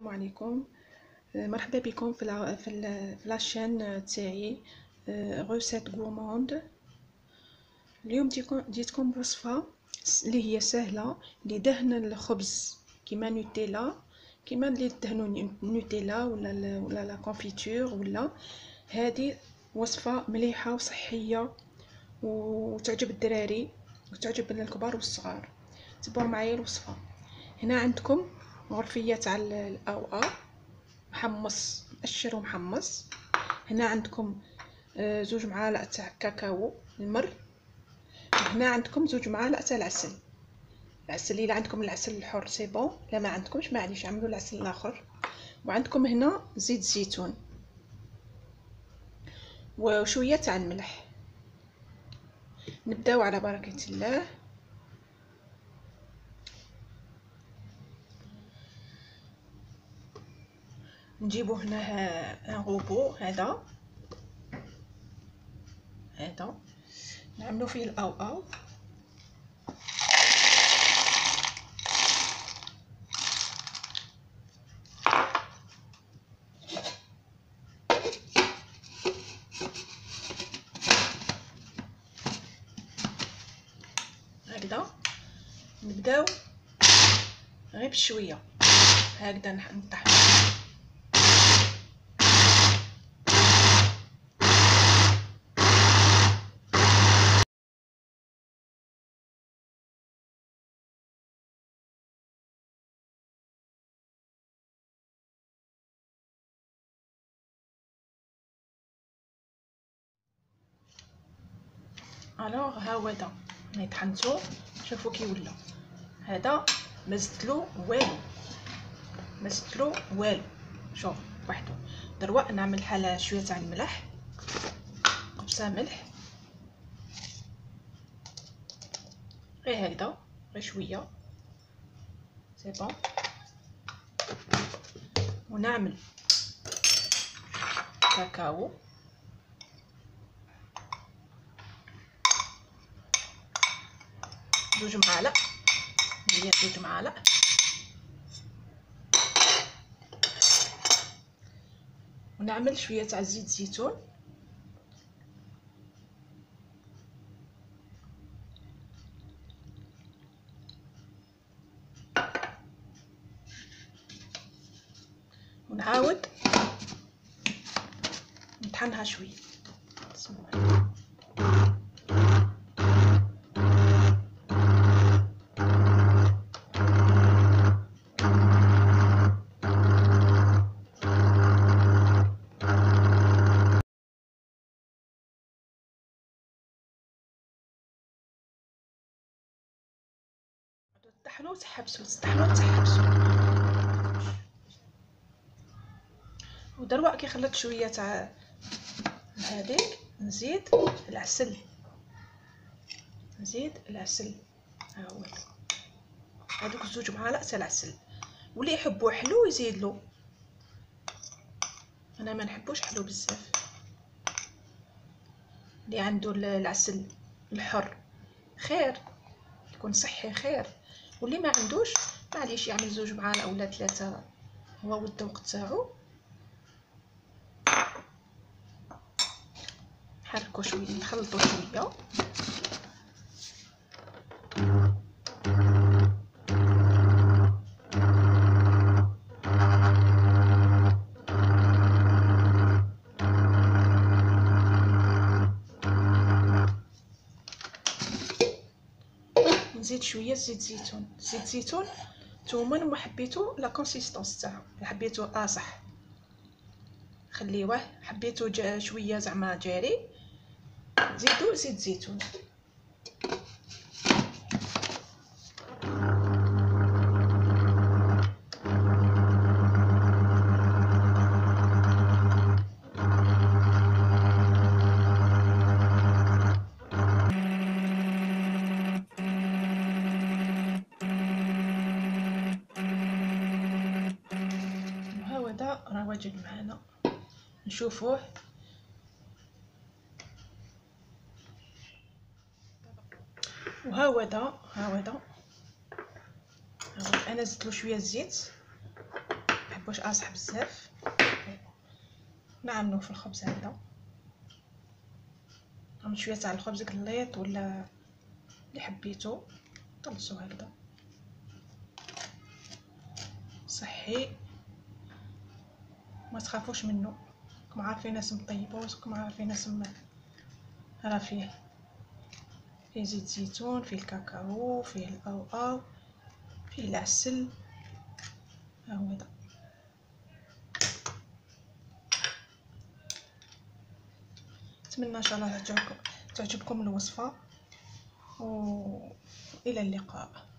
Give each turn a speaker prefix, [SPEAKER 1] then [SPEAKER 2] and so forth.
[SPEAKER 1] السلام عليكم. مرحبا بكم في لاشين تاعي غوسيت غورموند. اليوم جيتكم بوصفه اللي هي سهله لدهن الخبز كيما نوتيلا، كيما اللي تدهنوا نوتيلا ولا لا كونفيتور. ولا هذه وصفه مليحه وصحيه وتعجب الدراري وتعجب الكبار والصغار. تبعوا معايا الوصفه. هنا عندكم غرفيه تاع الاو محمص، مقشر ومحمص. هنا عندكم 2 معالق تاع كاكاو المر. هنا عندكم 2 معالق تاع العسل. الا عندكم العسل الحر سي بون، لا ما عندكمش معليش عملوا العسل الاخر. وعندكم هنا زيت زيتون وشويه تاع الملح. نبداو على بركه الله. نجيبو هنا غوبو هذا نعملو فيه الاو هكذا. نبداو غير بشويه هكذا نطحنو. الوغ ها هو هذا ملي طحنتو شوفوا كي ولا. هذا ما زدتلو والو، شوف وحده. دروا نعمل حاله شويه تاع الملح، قبصه ملح غير هكذا، غير شويه سي بون. ونعمل كاكاو جوج معالق، هي 2 معالق. ونعمل شويه تاع زيت زيتون ونعاود نطحنها شويه. بسم الله. تطحنوا تحبسوا. ودروك كي خلطت شويه تاع هذيك نزيد العسل. ها هو هذوك 2 معالق تاع العسل. واللي يحبوا حلو يزيد له، انا ما نحبوش حلو بزاف. اللي عنده العسل الحر خير، يكون صحي خير. واللي ما عندوش معليش يعمل 2 معالق ولا 3، هو والذوق تاعو. نحركو شويه، نخلطو شويه. نزيد شويه زيت زيتون. نتوما ما حبيتو لا كونسيستونس تاعو، حبيتو قاصح خليوه، حبيتو شويه زعما جاري زيدو زيت زيتون. وهذا راه واجد معنا، نشوفوه. ها هو انا زدت له شويه زيت، يكونش قاصح بزاف. نعملوه في الخبز هذا، عملت شويه تاع الخبز قليط ولا اللي حبيتو، طلسو هكذا صحي، ما تخافوش منه. راكم عارفين ناس مطيبه، وراكم عارفين ناس راه فيه زيت زيتون، فيه الكاكاو، فيه الاو، فيه العسل. ها هو هذا. نتمنى ان شاء الله تعجبكم الوصفه، والى اللقاء.